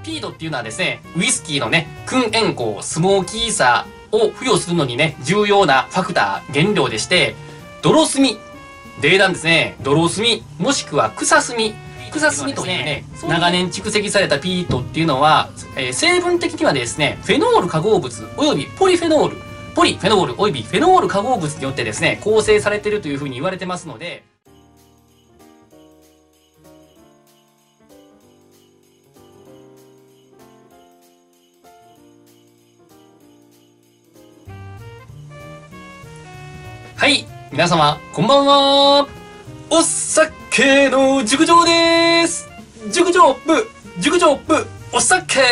ピートっていうのはですね、ウイスキーのね、燻煙香、スモーキーさを付与するのにね、重要なファクター、原料でして、泥炭、泥炭ですね、泥炭、もしくは草炭、草炭というね、長年蓄積されたピートっていうのは、成分的にはですね、フェノール化合物およびポリフェノールおよびフェノール化合物によってですね、構成されているというふうに言われてますので、はい、皆様、こんばんは。お酒の熟女です。熟女お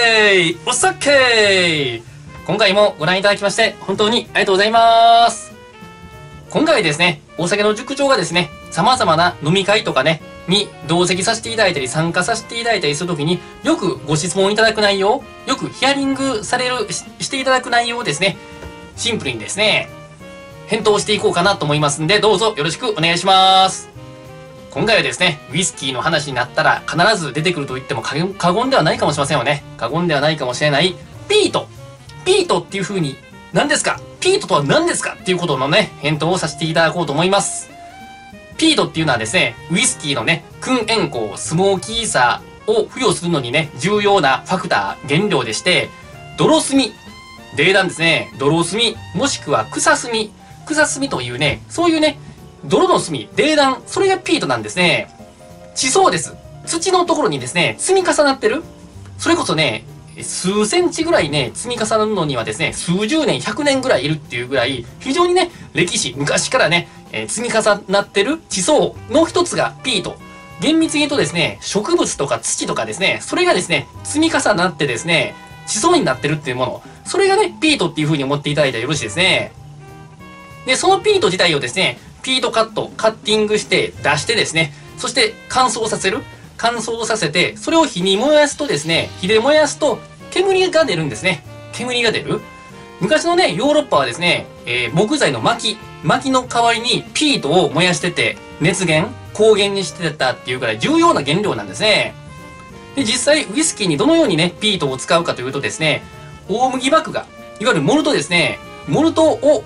酒。今回もご覧いただきまして、本当にありがとうございます。今回ですね、お酒の熟女がですね、様々な飲み会とかね、に同席させていただいたり、参加させていただいたりするときに、よくご質問いただく内容、よくヒアリングしていただく内容をですね、シンプルにですね、返答していこうかなと思いますんで、どうぞよろしくお願いします。今回はですね、ウイスキーの話になったら必ず出てくると言っても過言ではないかもしれませんよね。過言ではないかもしれないピートっていう風に何ですか、ピートとは何ですかっていうことのね、返答をさせていただこうと思います。ピートっていうのはですね、ウイスキーのね、燻煙香、スモーキーさを付与するのにね、重要なファクター、原料でして、泥炭、泥炭ですね、泥炭、もしくは草炭というね、そういうね、泥の炭、泥炭、それがピートなんですね。地層です。土のところにですね、積み重なってる。それこそね、数センチぐらいね、積み重なるのにはですね、数十年、100年ぐらいいるっていうぐらい、非常にね、歴史、昔からね、積み重なってる地層の一つがピート。厳密に言うとですね、植物とか土とかですね、それがですね、積み重なってですね、地層になってるっていうもの。それがね、ピートっていう風に思っていただいたらよろしいですね。で、そのピート自体をですね、ピートカッティングして出してですね、そして乾燥させて、それを火に燃やすとですね、火で燃やすと煙が出るんですね。煙が出る。昔のね、ヨーロッパはですね、木材の薪の代わりにピートを燃やしてて、光源にしてたっていうくらい重要な原料なんですね。で、実際ウイスキーにどのようにね、ピートを使うかというとですね、大麦麦芽、いわゆるモルトですね、モルトを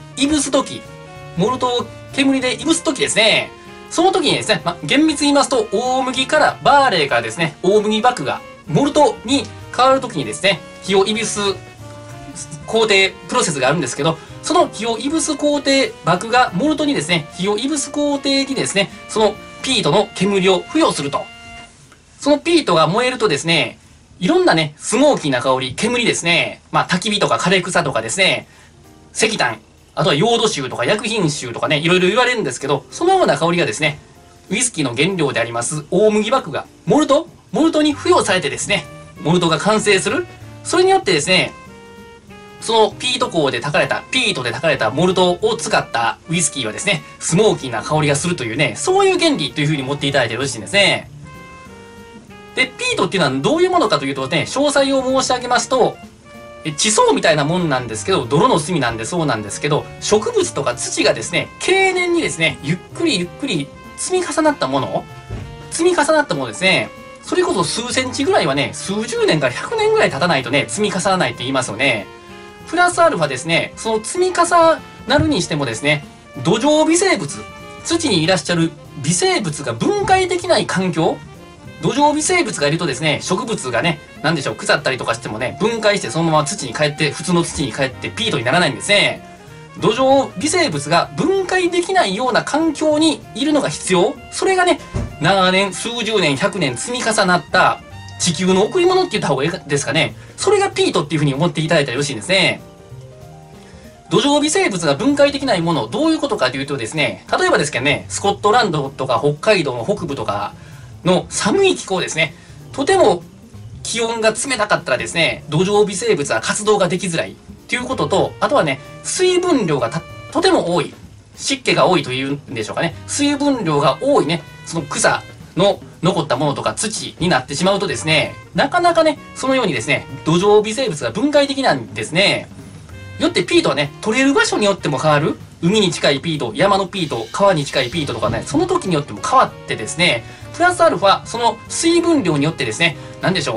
煙でいぶすときですね。その時にですね、厳密に言いますと、大麦からバーレーからですね、大麦麦芽、モルトに変わるときにですね、火をいぶす工程、プロセスがあるんですけど、その火をいぶす工程、麦芽、モルトにですね、火をいぶす工程にですね、そのピートの煙を付与すると。そのピートが燃えるとですね、いろんなね、スモーキーな香り、煙ですね、焚き火とか枯れ草とかですね、石炭、あとは用土臭とか薬品臭とかね、いろいろ言われるんですけど、そのような香りがですね、ウイスキーの原料であります大麦麦芽、モルトに付与されてですね、モルトが完成する。それによってですね、そのピートで炊かれたモルトを使ったウイスキーはですね、スモーキーな香りがするというね、そういう原理という風に持っていただいてよろしいんですね。で、ピートっていうのはどういうものかというとね、詳細を申し上げますと、地層みたいなもんなんですけど、泥の炭なんでそうなんですけど、植物とか土がですね、経年にですね、ゆっくり積み重なったものですね、それこそ数センチぐらいはね、数十年から100年ぐらい経たないとね、積み重ならないって言いますよね。プラスアルファですね、その積み重なるにしてもですね、土壌微生物、土にいらっしゃる微生物が分解できない環境、土壌微生物がいるとですね、植物がね、なんでしょう、腐ったりとかしてもね、分解してそのまま土に帰って、普通の土に帰ってピートにならないんですね。土壌微生物が分解できないような環境にいるのが必要。それがね、長年、数十年、100年積み重なった地球の贈り物って言った方がいいですかね。それがピートっていうふうに思っていただいたらよろしいんですね。土壌微生物が分解できないもの、どういうことかというとですね、例えばですけどね、スコットランドとか北海道の北部とかの寒い気候ですね、とても気温が冷たかったらですね、土壌微生物は活動ができづらいということと、あとはね、水分量がとても多い、湿気が多いというんでしょうかね、水分量が多いね、その草の残ったものとか土になってしまうとですね、なかなかね、そのようにですね、土壌微生物が分解できないんですね。よってピートはね、取れる場所によっても変わる。海に近いピート、山のピート、川に近いピートとかね、その時によっても変わってですね、プラスアルファ、その水分量によってですね、なんでしょう、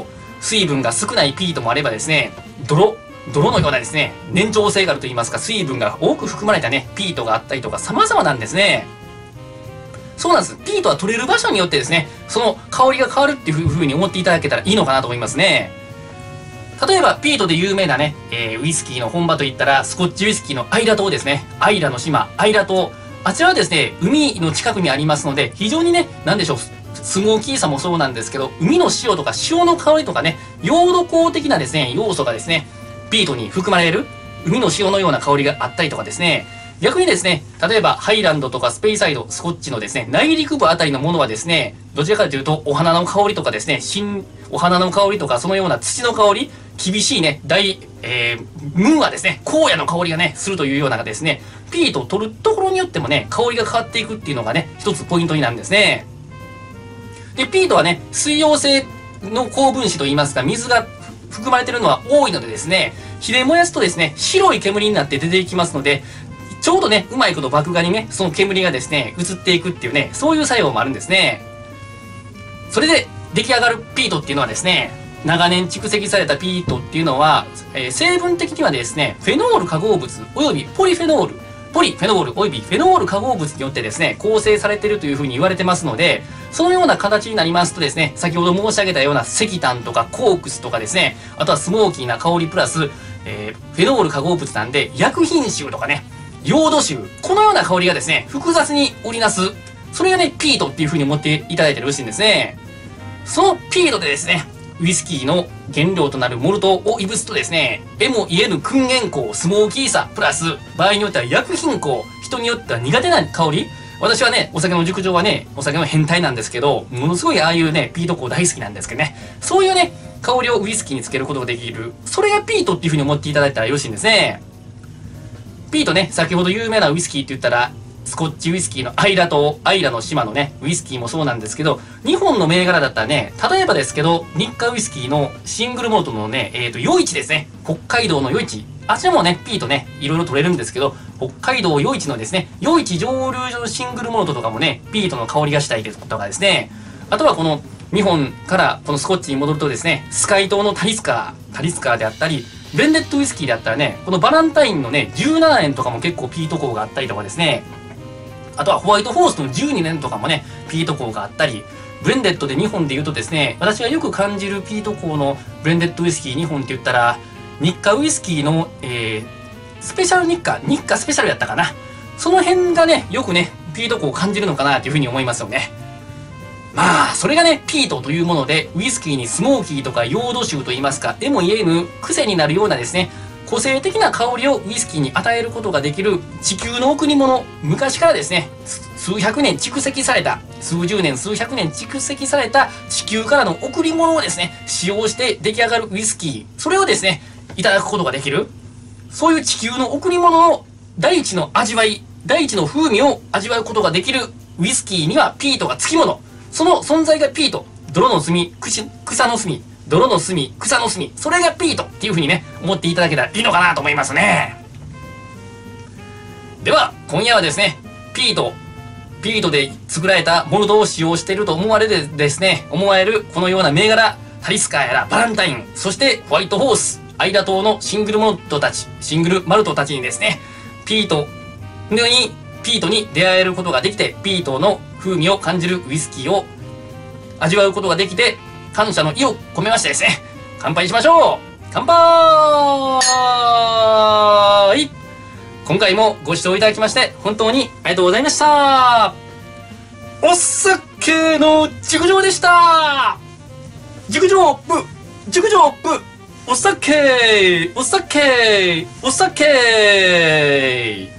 水分が少ないピートもあればですね、泥のようなですね、粘着性があると言いますか、水分が多く含まれたね、ピートがあったりとか様々なんですね。そうなんです。ピートは取れる場所によってですね、その香りが変わるっていう風に思っていただけたらいいのかなと思いますね。例えば、ピートで有名なね、ウイスキーの本場といったら、スコッチウイスキーのアイラ島ですね。アイラの島、アイラ島。あちらはですね、海の近くにありますので、非常にね、なんでしょう、スモーキーさもそうなんですけど、海の塩とか塩の香りとかね、ヨード香的なですね、要素がですね、ピートに含まれる、海の塩のような香りがあったりとかですね、逆にですね、例えばハイランドとかスペイサイド、スコッチのですね、内陸部あたりのものはですね、どちらかというと、お花の香りとかですね、お花の香りとか、そのような土の香り、厳しいね、ムーはですね、荒野の香りがね、するというようなですね、ピートを取るところによってもね、香りが変わっていくっていうのがね、一つポイントになるんですね。で、ピートはね、水溶性の高分子といいますか、水が含まれているのは多いのでですね、火で燃やすとですね、白い煙になって出ていきますので、ちょうどね、うまいこと麦芽にね、その煙がですね、移っていくっていうね、そういう作用もあるんですね。それで出来上がるピートっていうのはですね、長年蓄積されたピートっていうのは、成分的にはですね、フェノール化合物およびポリフェノールおよびフェノール化合物によってですね、構成されているというふうに言われてますので、そのような形になりますとですね、先ほど申し上げたような石炭とかコークスとかですね、あとはスモーキーな香りプラス、フェノール化合物なんで、薬品臭とかね、ヨード臭、このような香りがですね、複雑に織りなす、それがね、ピートっていう風に思っていただいてよろしいんですね。そのピートでですね、ウイスキーの原料となるモルトをいぶすとですね、えも言えぬ燻煙香、スモーキーさ、プラス、場合によっては薬品香、人によっては苦手な香り。私はね、お酒の熟女はね、お酒の変態なんですけど、ものすごいああいうね、ピート香大好きなんですけどね、そういうね、香りをウイスキーにつけることができる。それがピートっていう風に思っていただいたらよろしいんですね。ピートね、先ほど有名なウイスキーって言ったら、スコッチウイスキーのアイラ島、アイラの島のね、ウイスキーもそうなんですけど、日本の銘柄だったらね、例えばですけど、日課ウイスキーのシングルモルトのね、余市ですね。北海道の余市。あちらもね、ピートね、いろいろ取れるんですけど、北海道余市のですね、余市蒸留所のシングルモルトとかもね、ピートの香りがしたりとかですね、あとはこの、日本からこのスコッチに戻るとですね、スカイ島のタリスカーであったり、ブレンデッドウイスキーであったらね、このバランタインのね、17年とかも結構ピート香があったりとかですね、あとはホワイトホースの12年とかもね、ピート香があったり、ブレンデッドで日本で言うとですね、私がよく感じるピート香のブレンデッドウイスキー日本って言ったら、日課ウイスキーの、スペシャル日課スペシャルやったかな。その辺がね、よくね、ピート香を感じるのかなというふうに思いますよね。まあ、それがね、ピートというもので、ウイスキーにスモーキーとかヨード臭といいますか、えも言えぬ癖になるようなですね、個性的な香りをウイスキーに与えることができる地球の贈り物、昔からですね、数百年蓄積された、数十年、数百年蓄積された地球からの贈り物をですね、使用して出来上がるウイスキー、それをですね、いただくことができる。そういう地球の贈り物の大地の味わい、大地の風味を味わうことができるウイスキーにはピートがつきもの。その存在がピート。泥の炭、草の炭、泥の炭、草の炭。それがピートっていう風にね、思っていただけたらいいのかなと思いますね。では、今夜はですね、ピートで作られたモルトを使用していると思われるこのような銘柄、タリスカーやらバランタイン、そしてホワイトホース、アイダ島のシングルマルトたちにですね、ピートに出会えることができて、ピートの風味を感じるウイスキーを味わうことができて、感謝の意を込めましてですね、乾杯しましょう。乾杯。今回もご視聴いただきまして本当にありがとうございました。お酒の熟女でした。熟女部お酒